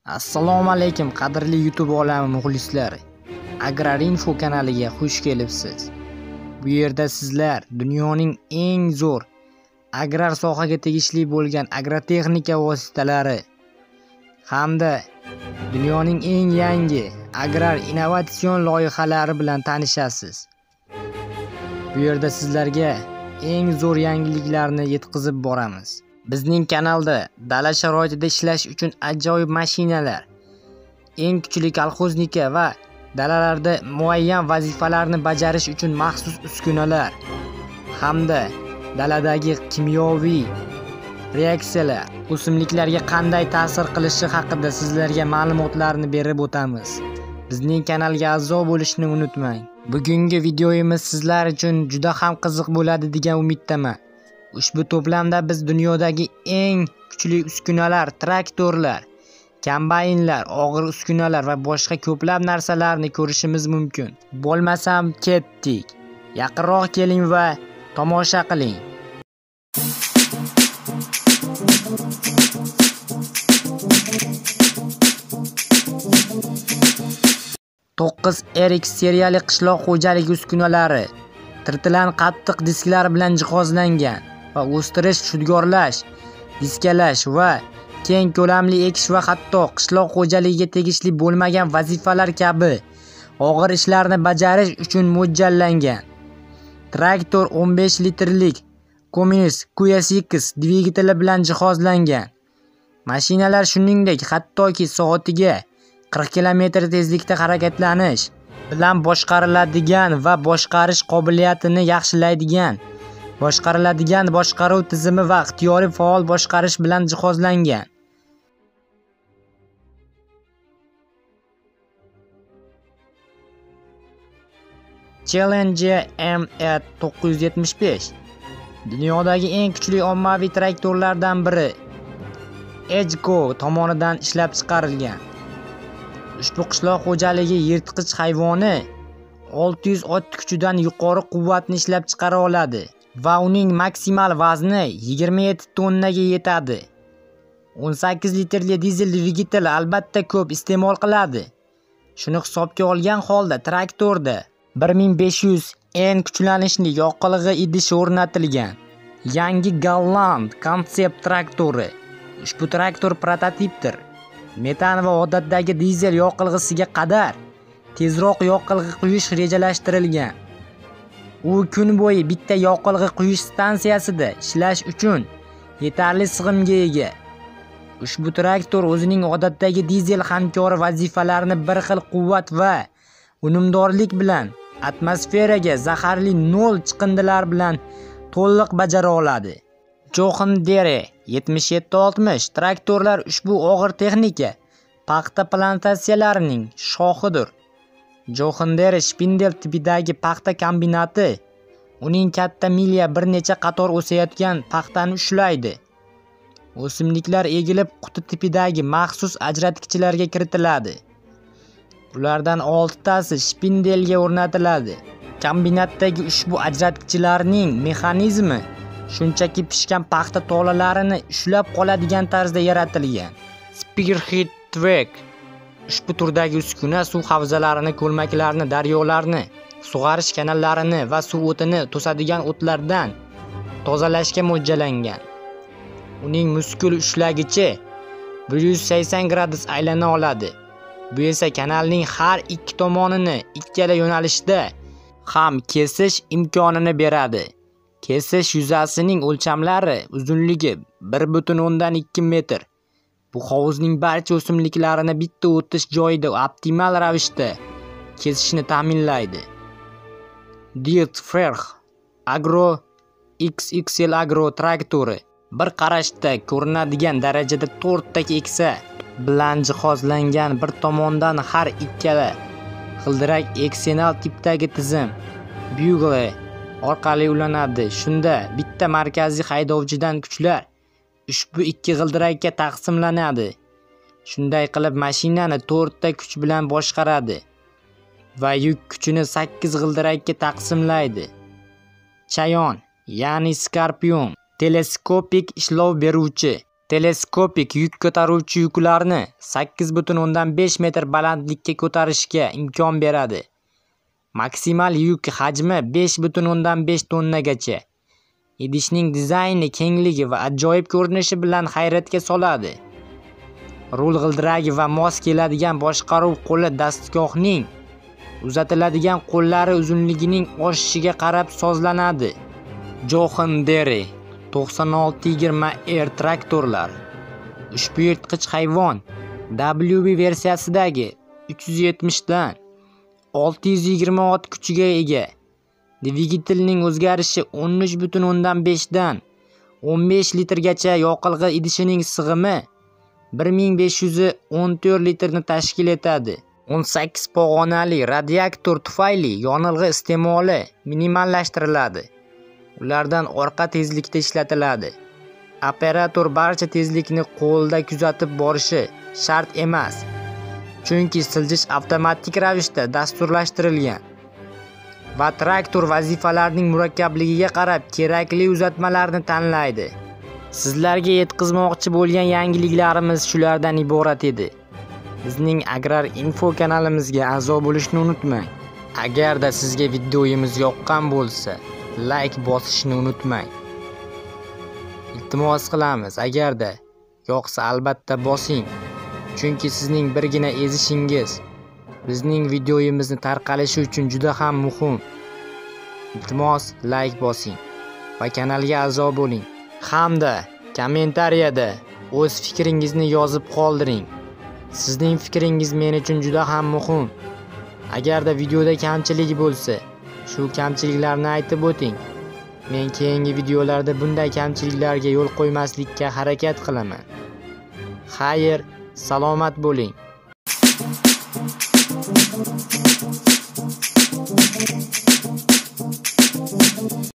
Assalomu alaykum qadrli YouTube olami muxlislari. Agrarinfo kanaliga xush kelibsiz. Bu yerda sizlar dunyoning eng zo'r agrar sohaga tegishli bo'lgan agrotexnika vositalari hamda dunyoning eng yangi agrar innovatsion loyihalari bilan tanishasiz. Bu yerda sizlarga eng zo'r yangiliklarni yetkazib boramiz. Bizning kanalda dala sharoitida ishlash uchun ajoyib mashinalar, eng kuchli kolxoznika va dalalarda muayyan vazifalarni bajarish uchun maxsus uskunalar hamda daladagi kimyoviy reaksiyalar o'simliklarga qanday ta'sir qilishi haqida sizlarga ma'lumotlarni berib o'tamiz. Bizning kanalga a'zo bo'lishni unutmang. Bugungi videomiz sizlar uchun juda ham qiziq bo'ladi degan umiddaman. Ushbu to'plamda biz dunyodagi eng kuchli uskunalar, traktorlar, kombaynlar, og'ir uskunalar va boshqa ko'plab narsalarni ko'rishimiz mumkin. Bo'lmasam ketdik. Yaqinroq keling va tomosha qiling. To'qqiz RX seriyali qishloq xo'jaligi uskunalari tirtilan qattiq disklar bilan jihozlangan va o'stirish, shudgorlash, diskalash va keng ko'lamli ekish va hatto qishloq xo'jaligiga tegishli bo'lmagan vazifalar kabi og'ir ishlarni bajarish uchun mo'ljallangan. Traktor 15 litrlik Cummins QS2 dvigateli bilan jihozlangan. Mashinalar shuningdek hattoki soatiga 40 km tezlikda harakatlanish bilan boshqariladigan va boshqarish qobiliyatini yaxshilaydigan boshqaruv tizimi va ixtiyoriy faol boshqarish bilan jihozlangan. Challenger ME975 dunyodagi eng kuchli ommaviy traktorlardan biri EJCO tomonidan ishlab chiqarilgan. Ushbu qishloq xo'jaligi yirtqich hayvoni 600 ot kuchidan yuqori quvvatni ishlab chiqara oladi va uning maksimal vazni 27 tonnaga yetadi. 18 litrli dizel dvigatel albatta ko'p iste'mol qiladi. Shuni hisobga olgan holda traktorda 1500 N kuchlanishli yoqilg'i idishi o'rnatilgan. Yangi Golland konsept traktori. Ushbu traktor prototipdir. Metan va odatdagi dizel yoqilg'isiga qadar tezroq yoqilg'i quyish rejalashtirilgan. U kun bo'yi bitta yoqilg'i quyish stansiyasida ishlash uchun yetarli sig'imga ega. Ushbu traktor o'zining odatdagi dizel hamkori vazifalarini bir xil quvvat va unumdorlik bilan atmosferaga zaharli nol chiqindilar bilan to'liq bajara oladi. John Deere 7760 traktorlar ushbu og'ir texnika paxta plantatsiyalarining shohidir. John Deere shpindel tipidagi paxta kombinati uning katta milya bir necha qator o'sayotgan paxtani ushlaydi. O'simliklar egilib quti tipidagi maxsus ajratgichlarga kiritiladi. Ulardan 6 tasi shpindelga o'rnatiladi. Kombinatdagi ushbu ajratgichlarning mexanizmi shunchaki pishgan paxta tolalarini ushlab qoladigan tarzda yaratilgan. Spearhead Track ushbu turdagi uskuna suv havzalarini, ko'lmaklarni, daryolarni, sug'orish kanallarini va suv o'tini to'sadigan o'tlardan tozalashga mo'ljallangan. Uning muskul ushlagichi 180 gradus aylana oladi. Bu esa kanalning har ikki tomonini ikkala yo'nalishda ham kesish imkonini beradi. Kesish yuzasining o'lchamlari uzunligi 1,2 metr. Bu hovuzning barcha o'simliklarini bitta o'tish joyida optimal ravishda kesishni ta'minlaydi. Dirt Ferg Agro XXL Agro traktori bir qarashda ko'rinadigan darajada 4 ta keksa bilan jihozlangan, bir tomondan har ikkala g'ildirak eksenal tipdagi tizim bugle orqali ulanadi. Shunda bitta markaziy haydovchidan kuchlar ushbu ikki g'ildirakka taqsimlanadi. Shunday qilib mashinani 4 ta kuch bilan boshqaradi va yuk kuchini 8 g'ildirakka taqsimlaydi. Chayon, ya'ni Scorpion teleskopik ishlov beruvchi teleskopik yuk ko'taruvchi yuklarni 8,5 metr balandlikka ko'tarishga imkon beradi. Maksimal yuk hajmi 5,5 tonnagacha. Idishning dizayni, kengligi va ajoyib ko'rinishi bilan hayratga soladi. Rul g'ildiragi va mos keladigan boshqaruv qo'li dastgohning uzatiladigan qo'llari uzunligining oshishiga qarab sozlanadi. John Deere 9620R traktorlar. Ushbu yirtqich hayvon WB versiyasidagi 370 dan 620 ot kuchiga ega. Dvigatelning o'zgarishi 13,5 dan 15 litrgacha, yoqilg'i idishining sig'imi 1514 litrni tashkil etadi. 18 pog'onali radiator tufayli yonilg'i iste'moli minimallashtiriladi. Ulardan orqa tezlikda ishlatiladi. Operator barcha tezlikni qo'lda kuzatib borishi shart emas, chunki siljish avtomatik ravishda dasturlashtirilgan va traktor vazifalarning murakkabligiga qarab kerakli uzatmalarni tanlaydi. Sizlarga yetkazmoqchi bo'lgan yangiliklarimiz shulardan iborat edi. Bizning Agrar Info kanalimizga a'zo bo'lishni unutmang. Agarda sizga videoyimiz yoqqan bo'lsa, like bosishni unutmang. Iltimos qilamiz, agarda yoqsa albatta bosing. Chunki sizning birgina ezishingiz bizning videoyimizni tarqalishi uchun juda ham muhim. Iltimos like bosing va kanalga a'zo bo'ling. Hamda kommentariyada o'z fikringizni yozib qoldiring. Sizning fikringiz men uchun juda ham muhim. Agarda videoda kamchilik bo'lsa, shu kamchiliklarni aytib o'ting. Men keyingi videolarda bunday kamchiliklarga yo'l qo'ymaslikka harakat qilaman. Xayr, salomat bo'ling.